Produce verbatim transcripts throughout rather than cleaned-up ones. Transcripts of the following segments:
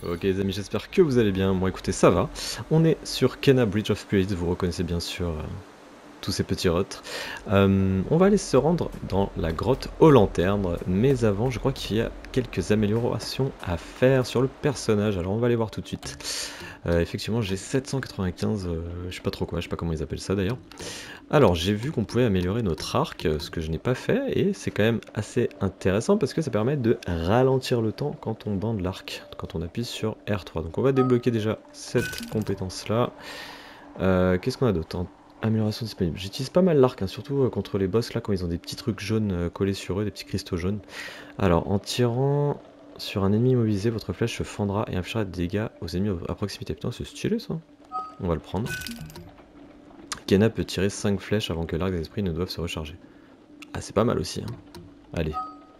Ok les amis, j'espère que vous allez bien. Bon écoutez, ça va. On est sur Kena Bridge of Spirits, vous reconnaissez bien sûr euh, tous ces petits rots. Euh, on va aller se rendre dans la grotte aux lanternes, mais avant je crois qu'il y a quelques améliorations à faire sur le personnage, alors on va aller voir tout de suite. Euh, effectivement j'ai sept cent quatre-vingt-quinze, euh, je sais pas trop quoi, je sais pas comment ils appellent ça d'ailleurs. Alors j'ai vu qu'on pouvait améliorer notre arc, ce que je n'ai pas fait, et c'est quand même assez intéressant parce que ça permet de ralentir le temps quand on bande l'arc, quand on appuie sur R trois. Donc on va débloquer déjà cette compétence là. Euh, Qu'est-ce qu'on a d'autre? Amélioration disponible. J'utilise pas mal l'arc, hein, surtout euh, contre les boss là quand ils ont des petits trucs jaunes euh, collés sur eux, des petits cristaux jaunes. Alors en tirant sur un ennemi immobilisé, votre flèche se fendra et infligera des dégâts aux ennemis à proximité. Putain c'est stylé ça. On va le prendre. Kena peut tirer cinq flèches avant que l'arc des esprits ne doive se recharger. Ah c'est pas mal aussi hein. Allez.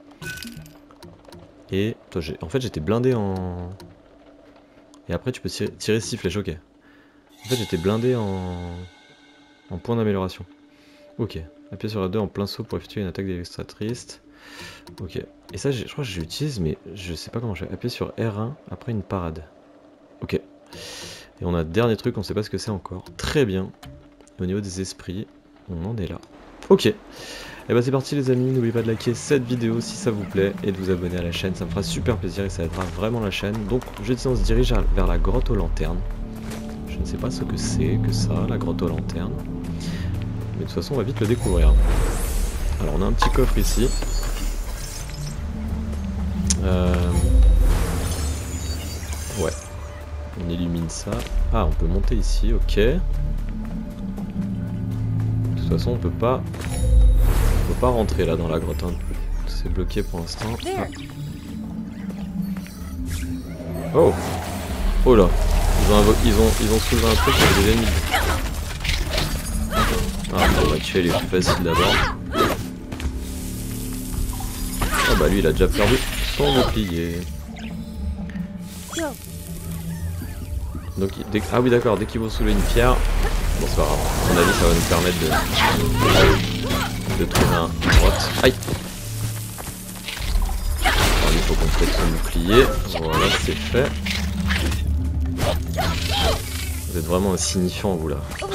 Et toi j'ai. En fait j'étais blindé en. Et après tu peux tirer, tirer six flèches, ok. En fait j'étais blindé en. En point d'amélioration. Ok. Appuyez sur la deux en plein saut pour effectuer une attaque dévastatrice. Ok. Et ça je crois que je l'utilise mais je sais pas comment je vais. Appuyer sur R un après une parade. Ok. Et on a dernier truc, on sait pas ce que c'est encore. Très bien. Au niveau des esprits, on en est là. Ok. Et bah c'est parti les amis, n'oubliez pas de liker cette vidéo si ça vous plaît et de vous abonner à la chaîne, ça me fera super plaisir et ça aidera vraiment la chaîne. Donc je dis on se dirige vers la grotte aux lanternes. Je ne sais pas ce que c'est que ça, la grotte aux lanternes. Mais de toute façon on va vite le découvrir. Alors on a un petit coffre ici. Euh... Ouais. On illumine ça. Ah on peut monter ici, ok. De toute façon on peut pas... On peut pas rentrer là dans la grotte, hein. C'est bloqué pour l'instant. Ah. Oh. Oh là. Ils ont, ils ont, ils ont soulevé un truc avec des ennemis. Ah on va tuer les plus faciles d'abord. Oh bah lui il a déjà perdu son bouclier. Donc, dès, ah oui d'accord, dès qu'ils vont soulever une pierre, bon c'est pas grave, à mon avis ça va nous permettre de, de trouver un grotte. Aïe. Alors, il faut qu'on pète son bouclier, voilà c'est fait. Vous êtes vraiment insignifiant vous là.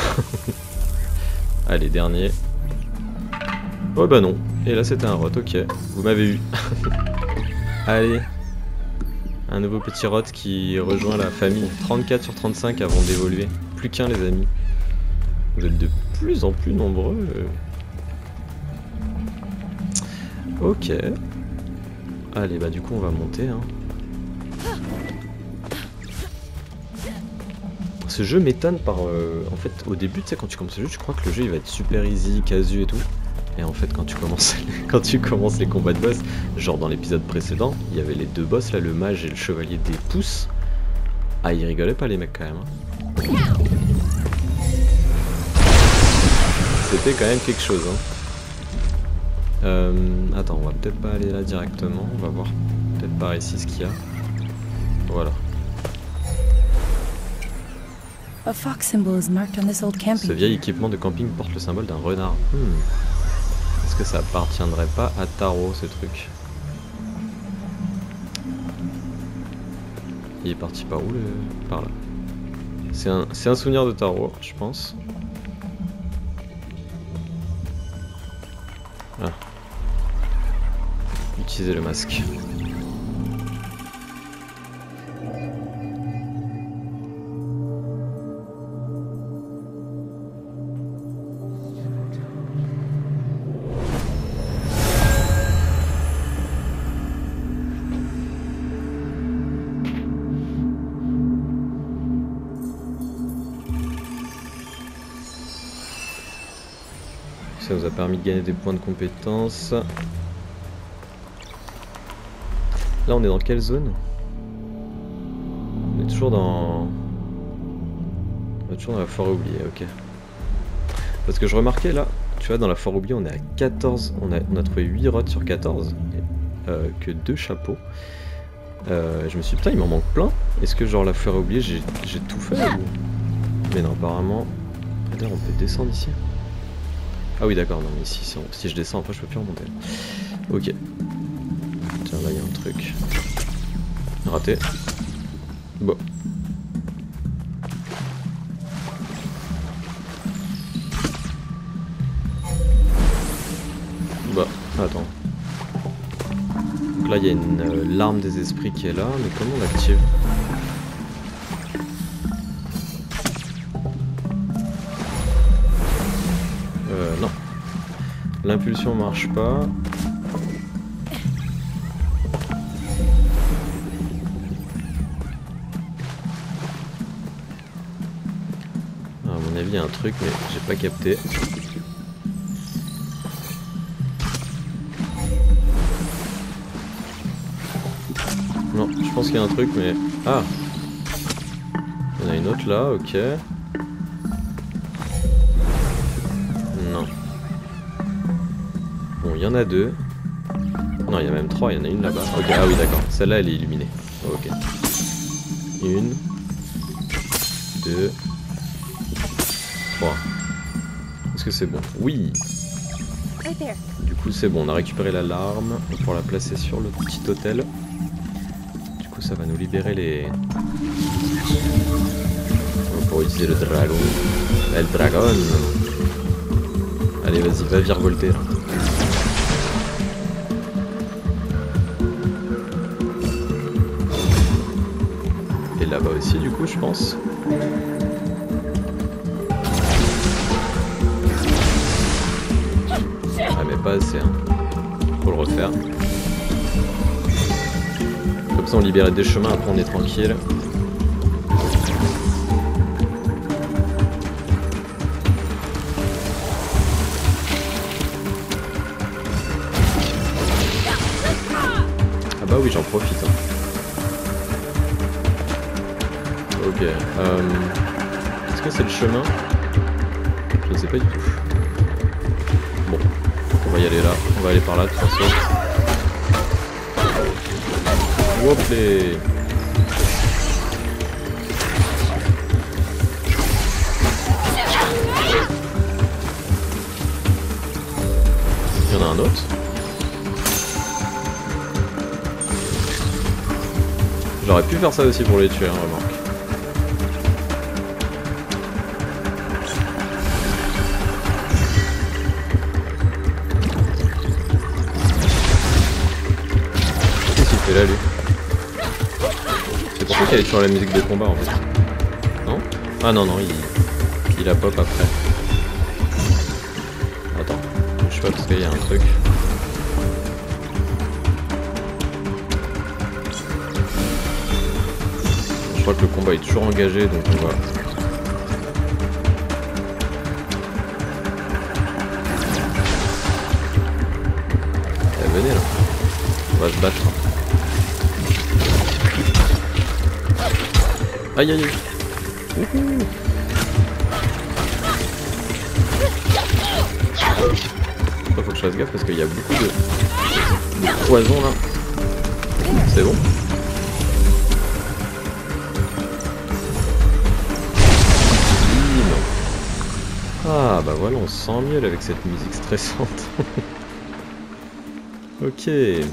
Allez dernier. Oh bah non, et là c'était un rot, ok, vous m'avez eu. Allez. Un nouveau petit rot qui rejoint la famille. trente-quatre sur trente-cinq avant d'évoluer. Plus qu'un les amis. Vous êtes de plus en plus nombreux. Ok. Allez bah du coup on va monter. Hein. Ce jeu m'étonne par... Euh, en fait au début tu sais quand tu commences le jeu tu crois que le jeu il va être super easy, casu et tout. Et en fait quand tu commences quand tu commences les combats de boss, genre dans l'épisode précédent, il y avait les deux boss là, le mage et le chevalier des pouces. Ah ils rigolaient pas les mecs quand même. Hein. C'était quand même quelque chose. Hein. Euh, attends, on va peut-être pas aller là directement, on va voir peut-être par ici ce qu'il y a. Voilà. Ce vieil équipement de camping porte le symbole d'un renard. Hmm. Est-ce que ça appartiendrait pas à Taro ce truc? Il est parti par où le... Par là. C'est un, c'est un souvenir de Taro, je pense. Ah. Utiliser le masque. Ça nous a permis de gagner des points de compétence. Là on est dans quelle zone? On est toujours dans... On est toujours dans la forêt oubliée, ok. Parce que je remarquais là, tu vois dans la forêt oubliée on est à quatorze, on a, on a trouvé huit rots sur quatorze, et, euh, que deux chapeaux. Euh, je me suis dit putain il m'en manque plein. Est-ce que genre la forêt oubliée j'ai tout fait ou... Mais non apparemment... D'ailleurs on peut descendre ici. Ah oui d'accord, non mais ici si, on, si je descends après je peux plus remonter. Ok. Tiens là il y a un truc. Raté. Bon. Bah, attends. Donc là, il y a une euh, larme des esprits qui est là, mais comment on l'active? Euh, non. L'impulsion marche pas. À mon avis, il y a un truc, mais j'ai pas capté. Non, je pense qu'il y a un truc, mais... Ah! Il y en a une autre là, ok. Non. Bon, il y en a deux. Non, il y en a même trois, il y en a une là-bas. Ok, ah oui, d'accord. Celle-là, elle est illuminée. Ok. Une. Deux. Trois. Est-ce que c'est bon? Oui! Du coup, c'est bon, on a récupéré l'alarme pour la placer sur le petit hôtel. Du coup, ça va nous libérer les... Pour utiliser le dragon. El dragon. Allez, vas-y, va virevolter. Et là-bas aussi, du coup, je pense. Ah, mais pas assez, hein. Faut le refaire. Comme ça, on libère des chemins, après on est tranquille. Ah bah oui, j'en profite. Hein. Ok. Euh... Est-ce que c'est le chemin? Je ne sais pas du tout. Bon, on va y aller là. On va aller par là de toute façon. Hop les... Il y en a un autre. J'aurais pu faire ça aussi pour les tuer, hein, remarque. Qu'est-ce qu'il fait là, lui? C'est pour ça qu'il y a toujours la musique de combat, en fait. Non? Ah non, non, il, il a pop après. Attends, je sais pas parce qu'il y a un truc. Je crois que le combat est toujours engagé, donc on va... Eh, venez là, on va se battre. Aïe aïe aïe. Wouhou. Faut que je fasse gaffe parce qu'il y a beaucoup de, de poison là. C'est bon. Ah bah voilà, on se sent mieux là, avec cette musique stressante. Ok.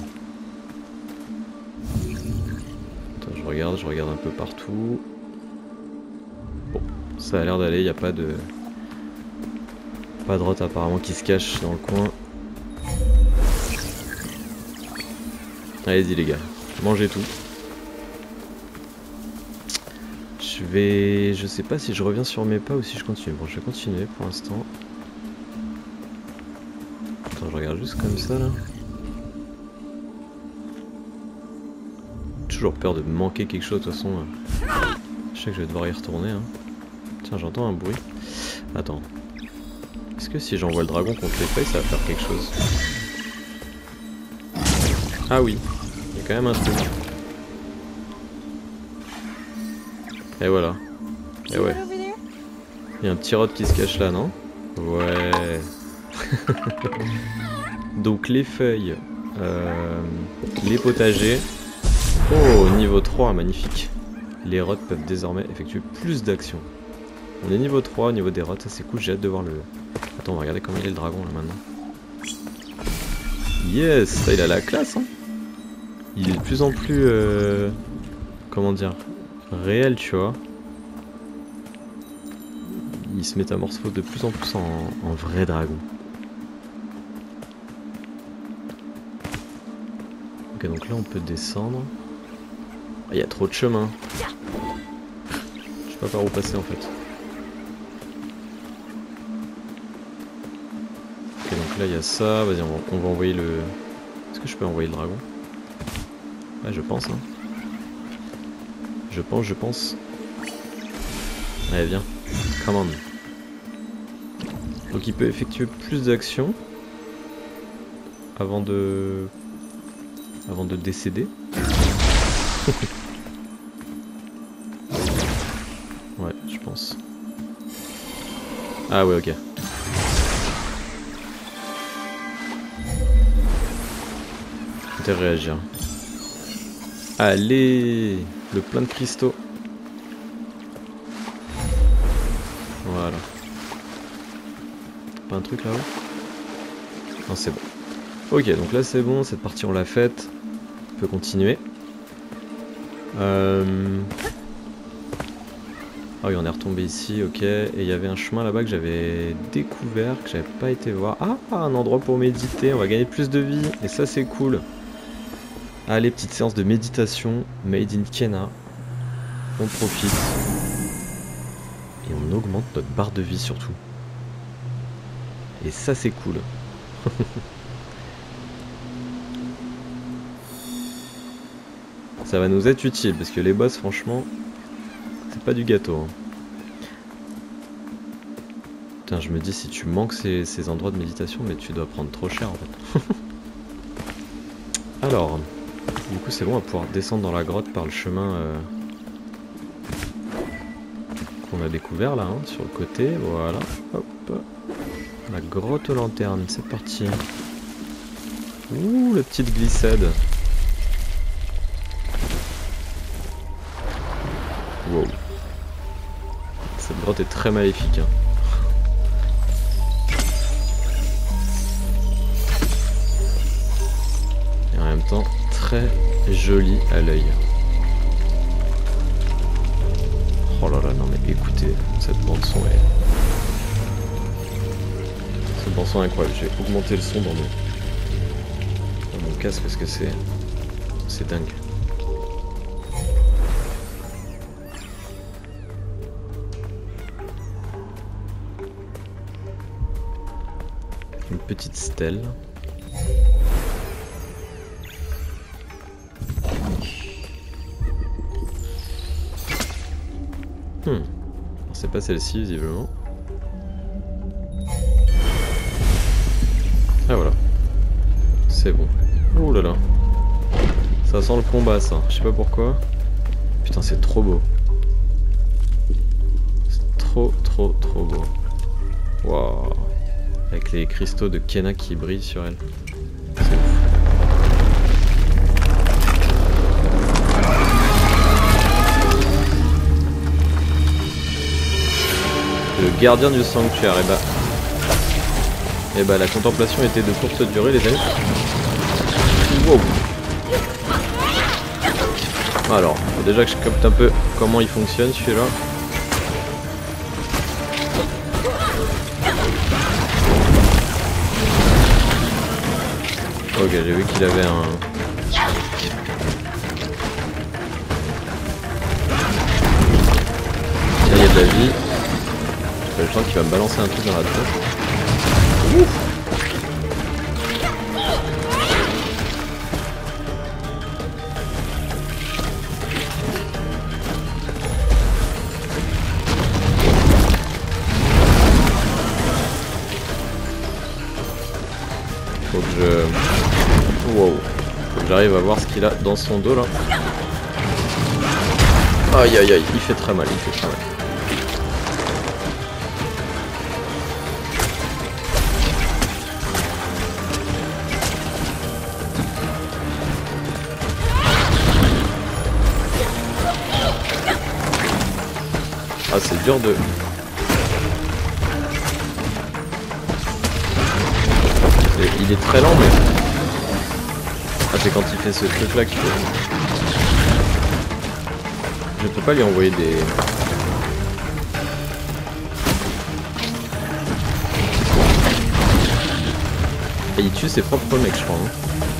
Attends, je regarde, je regarde un peu partout. Bon, ça a l'air d'aller, il n'y a pas de... Pas de rot apparemment qui se cache dans le coin. Allez-y les gars, mangez tout. Je vais... Je sais pas si je reviens sur mes pas ou si je continue. Bon, je vais continuer pour l'instant. Attends, je regarde juste comme ça là. Toujours peur de manquer quelque chose de toute façon. Je sais que je vais devoir y retourner. Hein. Tiens, j'entends un bruit. Attends. Est-ce que si j'envoie le dragon contre les feuilles, ça va faire quelque chose? Ah oui, il y a quand même un truc. Et voilà. Et ouais. Il y a un petit rod qui se cache là, non? Ouais. Donc les feuilles, euh, les potagers. Oh, niveau trois, magnifique. Les rots peuvent désormais effectuer plus d'actions. On est niveau trois au niveau des rots, ça c'est cool, j'ai hâte de voir le... Attends, on va regarder comment il est le dragon là maintenant. Yes, ça il a la classe hein. Il est de plus en plus... Euh, comment dire, réel, tu vois. Il se métamorphose de plus en plus en, en vrai dragon. Ok, donc là on peut descendre. Il ah, y a trop de chemin. Je sais pas par où passer en fait. Ok, donc là il y a ça. Vas-y, on, va, on va envoyer le... Est-ce que je peux envoyer le dragon? Ouais, je pense. Hein. Je pense, je pense. Allez, viens. Come on. Donc il peut effectuer plus d'actions avant de... avant de décéder. Ouais, je pense. Ah ouais, ok. Peut-être réagir. Allez, le plein de cristaux. Voilà. Pas un truc là-haut? Non, c'est bon. Ok, donc là c'est bon, cette partie on l'a faite. On peut continuer. Euh... Ah oui, on est retombé ici, ok. Et il y avait un chemin là-bas que j'avais découvert, que j'avais pas été voir. Ah, un endroit pour méditer, on va gagner plus de vie. Et ça c'est cool. Allez, petite séance de méditation, made in Kena. On profite. Et on augmente notre barre de vie surtout. Et ça c'est cool. Ça va nous être utile parce que les boss franchement c'est pas du gâteau hein. Putain, je me dis si tu manques ces, ces endroits de méditation mais tu dois prendre trop cher en fait. Alors du coup c'est bon, on va pouvoir descendre dans la grotte par le chemin euh, qu'on a découvert là hein, sur le côté. Voilà, hop. La grotte aux lanternes, c'est parti. Ouh, la petite glissade. Wow. Cette grotte est très maléfique. Hein. Et en même temps, très jolie à l'œil. Oh là là, non mais écoutez, cette bande son est... Cette bande son est incroyable. J'ai augmenté le son dans mon, dans mon casque parce que c'est... C'est dingue. Une petite stèle. Hmm. C'est pas celle-ci visiblement. Ah voilà. C'est bon. Oh là là. Ça sent le combat ça. Je sais pas pourquoi. Putain c'est trop beau. C'est trop trop trop beau. Waouh. Avec les cristaux de Kena qui brillent sur elle. C'est ouf. Le gardien du sanctuaire, et bah... Et bah la contemplation était de courte durée les amis. Wow. Alors, faut déjà que je capte un peu comment il fonctionne celui-là. Ok, j'ai vu qu'il avait un... Là il y a de la vie. Je sens qu'il va me balancer un truc dans la tête. Ouf. Faut que je... Wow. Faut que j'arrive à voir ce qu'il a dans son dos là. Aïe aïe aïe, il fait très mal, il fait très mal. Ah c'est dur de... Il est très lent mais... Ah c'est quand il fait ce truc là qu'il faut... Je peux pas lui envoyer des... Et il tue ses propres mecs, je crois. Hein.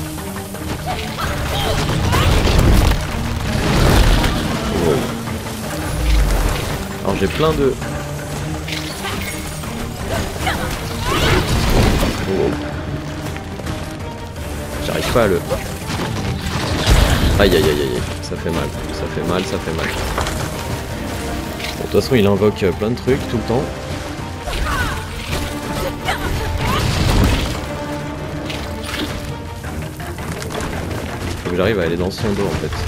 Wow. Alors j'ai plein de... Wow. J'arrive pas à le... Aïe aïe aïe aïe, ça fait mal, ça fait mal, ça fait mal. Bon, de toute façon il invoque plein de trucs tout le temps. Faut que j'arrive à aller dans son dos en fait.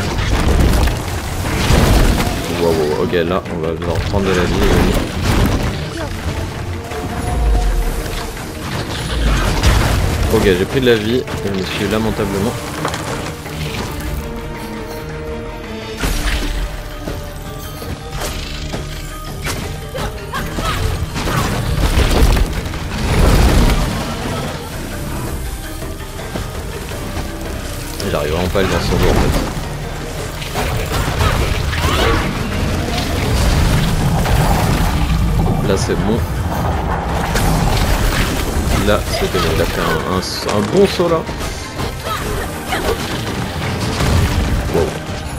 Wow, wow, ok là on va devoir prendre de la vie les amis. Ok, j'ai pris de la vie et je me suis lamentablement... J'arrive vraiment pas à aller dans son dos en fait. Là c'est bon. Là c'était bon, il a fait un, un, un bon saut là. Wow.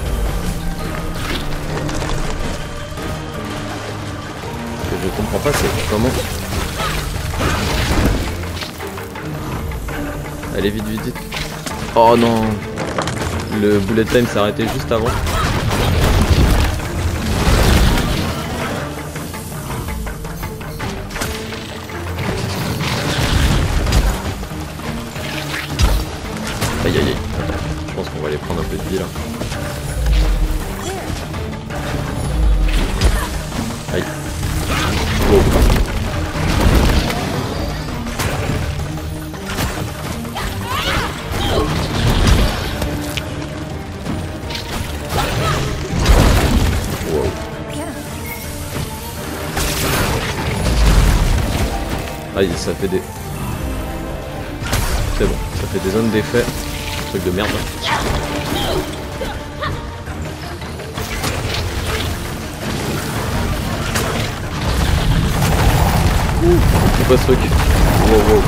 Ce que je comprends pas c'est comment... Allez vite vite vite. Oh non, le bullet time s'est arrêté juste avant. Aïe aïe aïe, je pense qu'on va aller prendre un peu de vie là. Aïe. Oh. Aïe, ça fait des... C'est bon, ça fait des zones d'effet. Truc de merde. Ouh, c'est quoi ce truc? Wow, wow.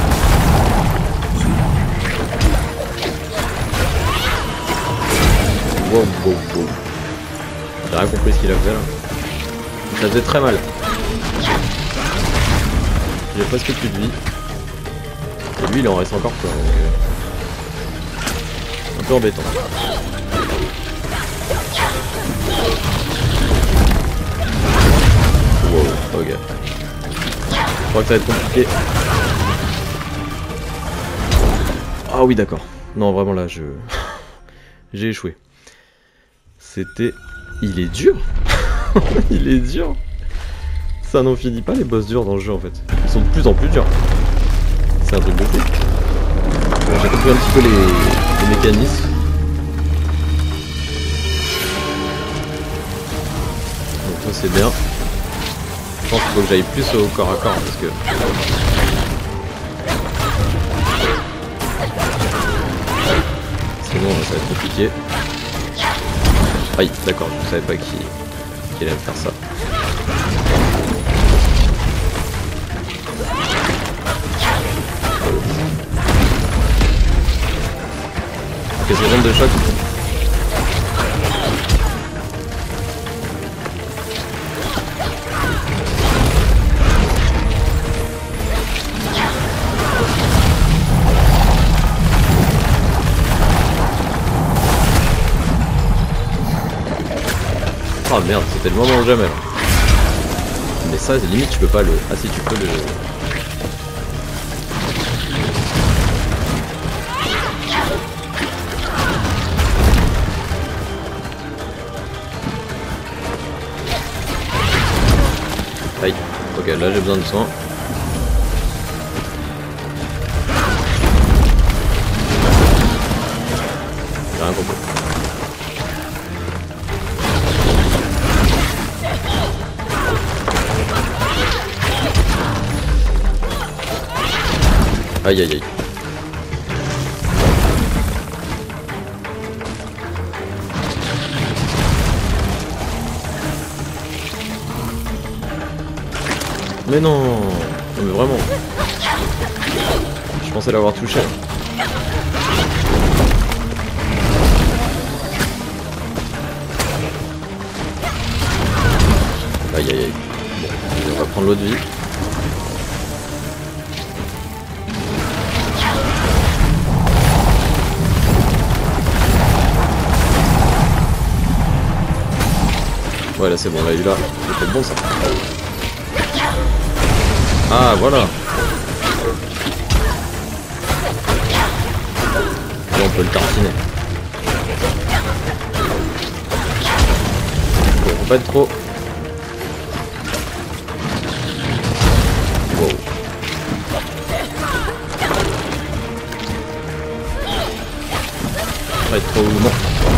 Wow, wow, wow. J'ai rien compris ce qu'il a fait là. Ça faisait très mal. J'ai presque plus de vie. Et lui il en reste encore plein. Donc, euh... un peu embêtant. Wow, ok. Je crois que ça va être compliqué. Ah oui d'accord. Non vraiment là je... J'ai échoué. C'était... Il est dur. Il est dur. Ça n'en finit pas les boss durs dans le jeu en fait. Ils sont de plus en plus durs. C'est un truc de fou. Bon, j'ai compris un petit peu les, les mécanismes. Donc ça c'est bien. Je pense qu'il faut que j'aille plus au corps à corps parce que... Sinon ça va être compliqué. Aïe, d'accord, je savais pas qui, qui allait me faire ça. Ok, c'est zone de choc. Ah merde, c'était le moment ou jamais là. Mais ça, limite, tu peux pas le... Ah si, tu peux le... Aïe, ok, là j'ai besoin de soin. J'ai rien compris. Aïe aïe aïe. Mais non, non mais vraiment. Je pensais l'avoir touché. Aïe aïe aïe. Bon, on va prendre l'autre vie. Ouais là c'est bon, là il a eu là. C'était bon ça. Ah voilà. Là on peut le tartiner. Bon, faut pas être trop. Wow. Pas être trop non.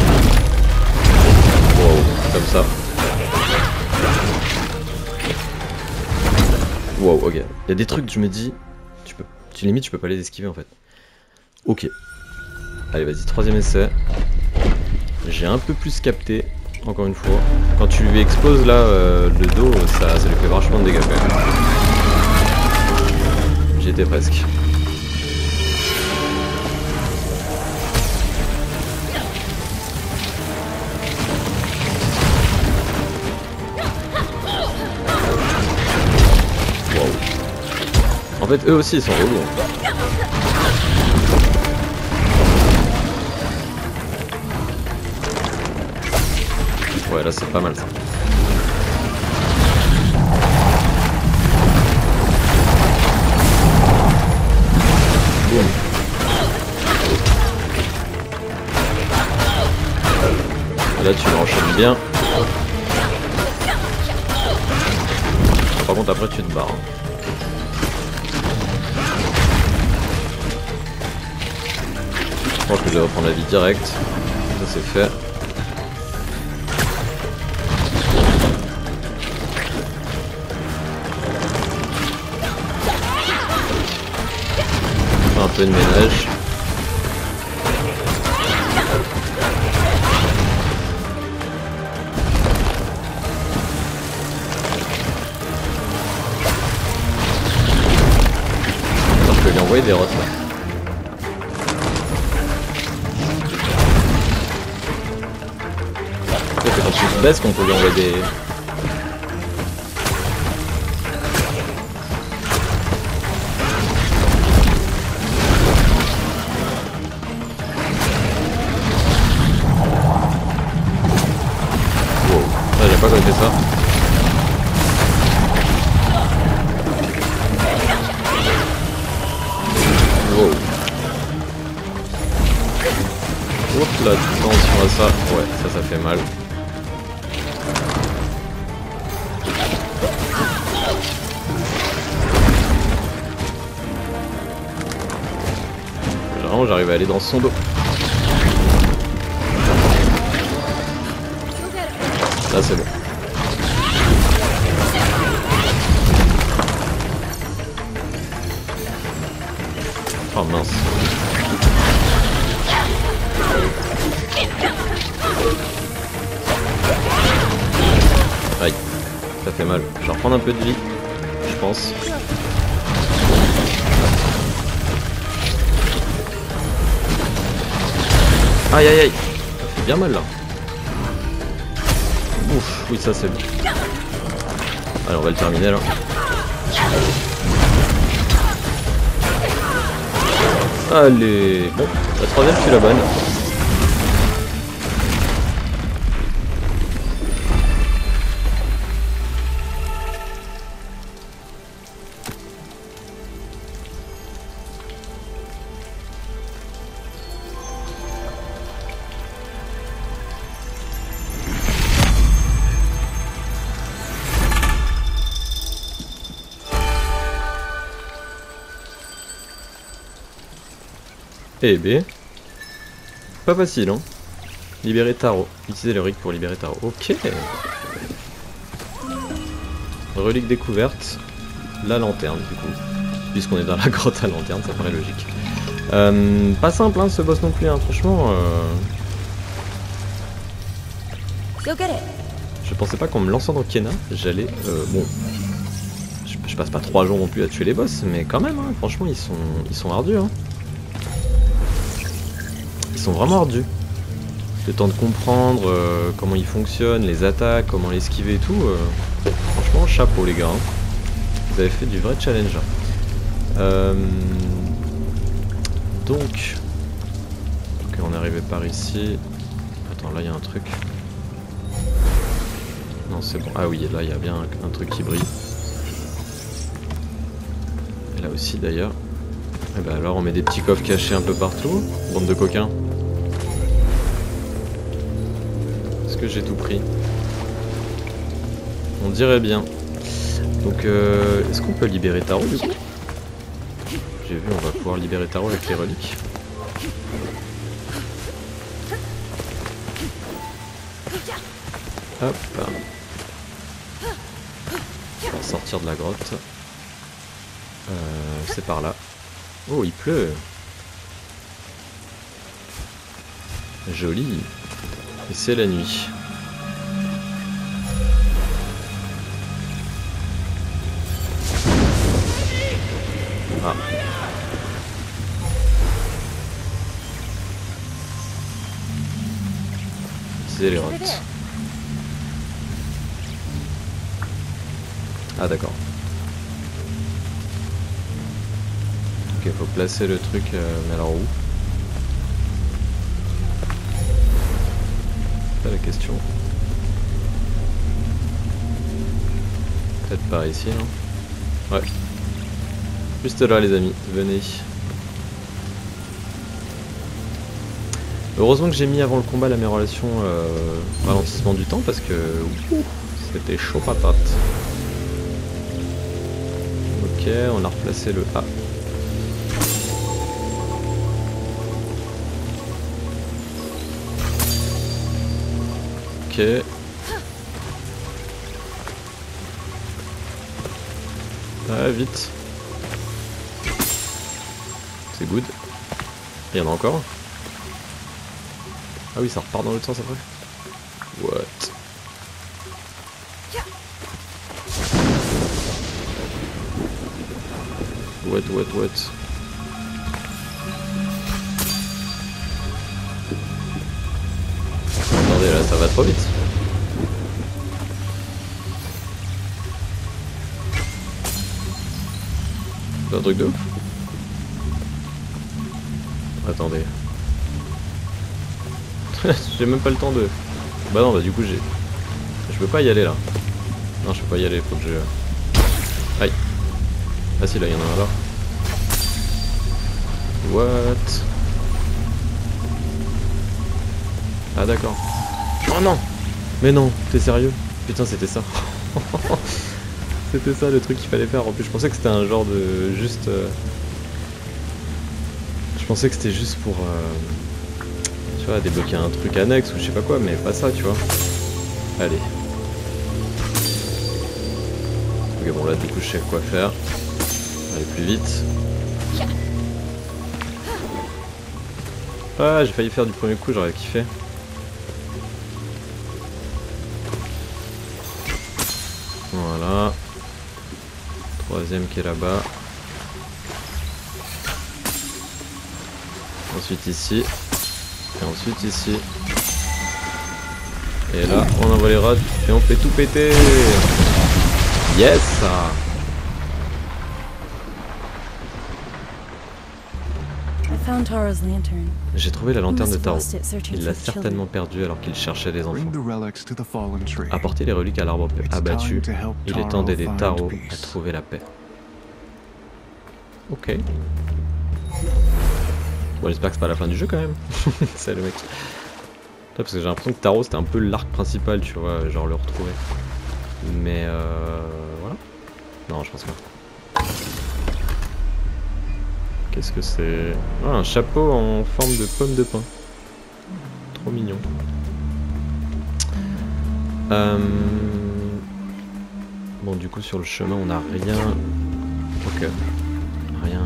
Wow, comme ça. Wow, ok. Il y a des trucs, je me dis, tu peux, tu limite, tu peux pas les esquiver en fait. Ok. Allez, vas-y, troisième essai. J'ai un peu plus capté, encore une fois. Quand tu lui exploses là euh, le dos, ça, ça lui fait vachement de dégâts quand même. J'y étais presque. En fait, eux aussi ils sont relous. Ouais, là c'est pas mal ça. Boum. Là tu l'enchaînes bien. Par contre après tu te barres. Je pense que je vais reprendre la vie direct. Ça c'est fait. Un peu de ménage. Alors je peux lui envoyer des rottes là. C'est quand tu te baisses qu'on peut lui envoyer des... Wow, ah, j'ai pas compté ça. Wow. Oups là, attention à ça. Ouais, ça, ça fait mal. J'arrive à aller dans son dos. Là c'est bon. Oh mince. Aïe, ça fait mal. Je vais reprendre un peu de vie, je pense. Aïe aïe aïe, ça fait bien mal là. Ouf, oui ça c'est bon. Allez on va le terminer là. Allez, bon, la troisième je suis la bonne. Eh B. Pas facile, hein. Libérer Taro. Utiliser le rig pour libérer Taro. Ok. Relique découverte. La lanterne, du coup. Puisqu'on est dans la grotte à lanterne, ça paraît logique. Euh, pas simple, hein, ce boss non plus, hein. Franchement. Euh... Je pensais pas qu'en me lançant dans Kena, j'allais... Euh, bon... Je, je passe pas trois jours non plus à tuer les boss, mais quand même, hein, franchement, ils sont, ils sont ardus. Hein. Ils sont vraiment ardus. Le temps de comprendre euh, comment ils fonctionnent, les attaques, comment les esquiver et tout. Euh, franchement, chapeau les gars. Hein. Vous avez fait du vrai challenge. Euh, donc, ok, on est arrivé par ici. Attends, là il y a un truc. Non, c'est bon. Ah oui, là il y a bien un, un truc qui brille. Et là aussi d'ailleurs. Et ben alors on met des petits coffres cachés un peu partout. Bande de coquins. Est-ce que j'ai tout pris? On dirait bien. Donc euh, est-ce qu'on peut libérer Taro du coup? J'ai vu, on va pouvoir libérer Taro avec les reliques. Hop. On va sortir de la grotte. Euh, c'est par là. Oh, il pleut. Joli. Et c'est la nuit. Ah. C'est les rottes. Ah d'accord. Ok, faut placer le truc, euh, mais alors où? C'est pas la question. Peut-être par ici, non? Ouais. Juste là les amis, venez. Heureusement que j'ai mis avant le combat l'amélioration euh, ralentissement du temps parce que c'était chaud patate. Ok, on a replacé le A. Ok. Ah, vite. C'est good. Il y en a encore. Ah oui, ça repart dans l'autre sens après. What? What, what, what? Attendez, là, ça va trop vite. C'est un truc de ouf. Attendez. J'ai même pas le temps de... Bah non, bah du coup j'ai... Je peux pas y aller là. Non, je peux pas y aller, faut que je... Aïe. Ah si, là, il y en a un là. What? Ah d'accord. Oh non! Mais non, t'es sérieux? Putain, c'était ça. C'était ça le truc qu'il fallait faire. En plus, je pensais que c'était un genre de... Juste... Euh... Je pensais que c'était juste pour... Euh... Tu vois, débloquer un truc annexe ou je sais pas quoi, mais pas ça, tu vois. Allez. Ok, bon là, du coup, je sais quoi faire. Aller plus vite. Ah, j'ai failli faire du premier coup, j'aurais kiffé. Voilà. Troisième qui est là-bas. Ensuite ici. Et ensuite ici. Et là, on envoie les rods et on fait tout péter. Yes! J'ai trouvé la lanterne de Taro. Il l'a certainement perdue alors qu'il cherchait les enfants. Apportez les reliques à l'arbre abattu. Il est temps d'aider Taro à trouver la paix. Ok. Bon, j'espère que c'est pas la fin du jeu quand même. C'est le mec. Parce que j'ai l'impression que Taro c'était un peu l'arc principal, tu vois, genre le retrouver. Mais euh... voilà. Non, je pense pas. Qu'est-ce que c'est? Ah, un chapeau en forme de pomme de pin. Trop mignon. Euh... Bon, du coup, sur le chemin, on n'a rien... Ok. Rien...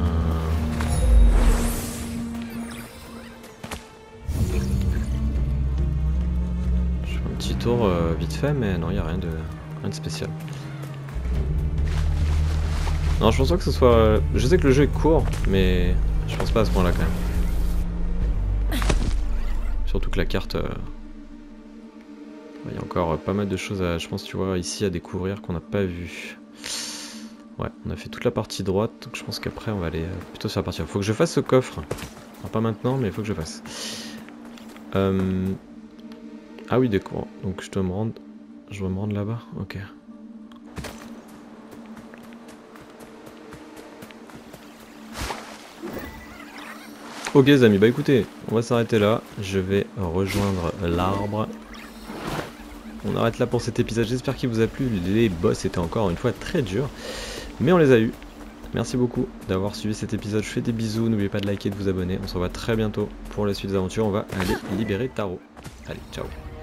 Je fais un petit tour euh, vite fait, mais non, il n'y a rien de... rien de spécial. Non, je pense pas que ce soit... Je sais que le jeu est court, mais je pense pas à ce point-là quand même. Surtout que la carte... euh, il y a encore pas mal de choses à, je pense, tu vois, ici à découvrir qu'on n'a pas vu. Ouais, on a fait toute la partie droite, donc je pense qu'après on va aller euh, plutôt sur la partie... Faut que je fasse ce coffre. Alors, pas maintenant, mais il faut que je fasse. Euh... Ah oui, d'accord. Donc je dois me rendre... Je dois me rendre là-bas. Ok. Ok les amis, bah écoutez, on va s'arrêter là. Je vais rejoindre l'arbre. On arrête là pour cet épisode. J'espère qu'il vous a plu. Les boss étaient encore une fois très durs, mais on les a eu. Merci beaucoup d'avoir suivi cet épisode. Je fais des bisous. N'oubliez pas de liker et de vous abonner. On se revoit très bientôt pour la suite des aventures. On va aller libérer Taro. Allez, ciao.